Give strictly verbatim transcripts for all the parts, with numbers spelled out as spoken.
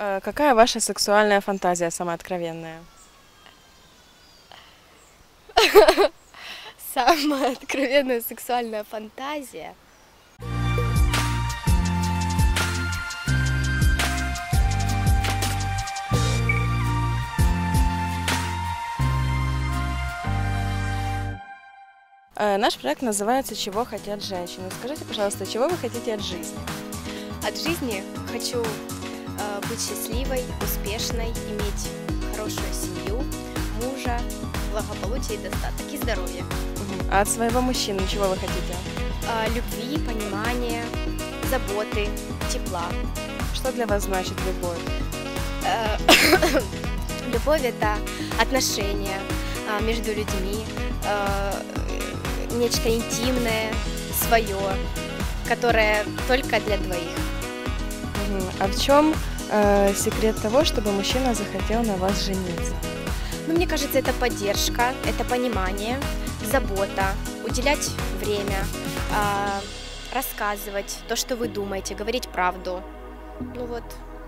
Э, Какая ваша сексуальная фантазия самая откровенная? Самая откровенная сексуальная фантазия. Э, Наш проект называется «Чего хотят женщины». Скажите, пожалуйста, чего вы хотите от жизни? От жизни хочу э, быть счастливой, успешной, иметь хорошую семью, мужа, благополучие и достаток и здоровье. Мгм. А от своего мужчины чего вы хотите? Э, любви, понимания, заботы, тепла. Что для вас значит любовь? Э, Любовь – это отношения а, между людьми, э, нечто интимное, свое, которое только для двоих. Мгм. А в чем э, секрет того, чтобы мужчина захотел на вас жениться? Ну, мне кажется, это поддержка, это понимание, забота, уделять время, а, рассказывать то, что вы думаете, говорить правду. Ну вот,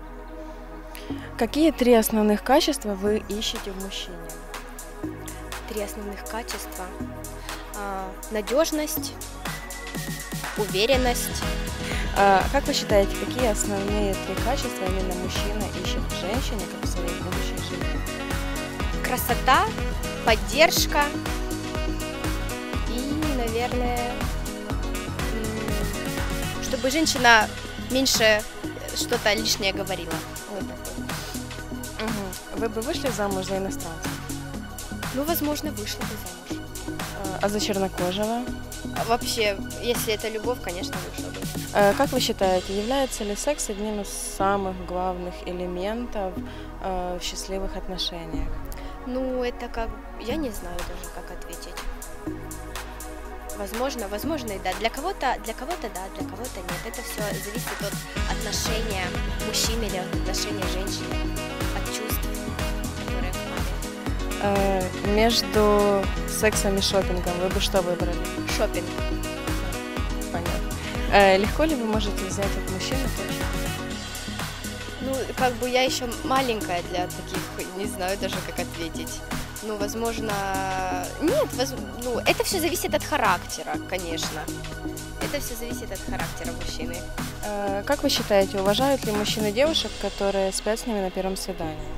Какие три основных качества вы ищете в мужчине? три основных качества. А, надежность, уверенность. А как вы считаете, какие основные три качества именно мужчина ищет в женщине, как в своей будущей жене? Красота, поддержка и, наверное, м, чтобы женщина меньше что-то лишнее говорила. Вот такое. Мгм. Вы бы вышли замуж за иностранца? Ну, возможно, вышла бы замуж. А а за чернокожего? А вообще, если это любовь, конечно, вышла бы. Э, Как вы считаете, является ли секс одним из самых главных элементов э, в счастливых отношениях? Ну, это как... Я не знаю даже, как ответить. Возможно, возможно и да. Для кого-то, для кого-то да, для кого-то нет. Это все зависит от отношения мужчины или от отношения женщины, от чувств, которые в паре. Э, Между сексом и шопингом вы бы что выбрали? Шопинг. Понятно. Э, Легко ли вы можете взять от мужчины то, чего Ну, как бы я еще маленькая для таких, не знаю даже, как ответить. Ну, возможно, нет, воз... ну, это все зависит от характера, конечно. Это все зависит от характера мужчины. Э, Как вы считаете, уважают ли мужчины девушек, которые спят с ними на первом свидании?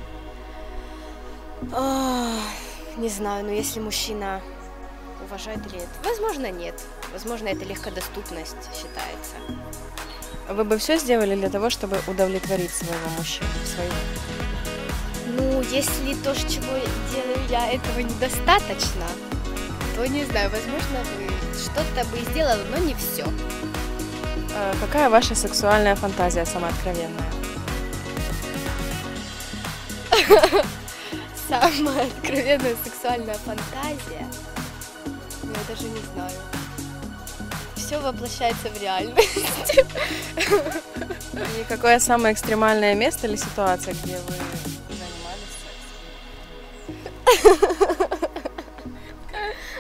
Ах, не знаю, но если мужчина уважает или нет, возможно, нет. Возможно, это легкодоступность считается. Вы бы все сделали для того, чтобы удовлетворить своего мужчину? Своего? Ну, если то, чего делаю я, этого недостаточно, то не знаю, возможно, бы что-то бы и сделала, но не все. Э, Какая ваша сексуальная фантазия самая откровенная? Самая откровенная сексуальная фантазия, ну, я даже не знаю. Все воплощается в реальность. И какое самое экстремальное место или ситуация, где вы занимались сексом?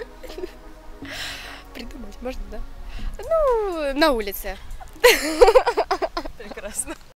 Придумать можно, да? Ну, на улице.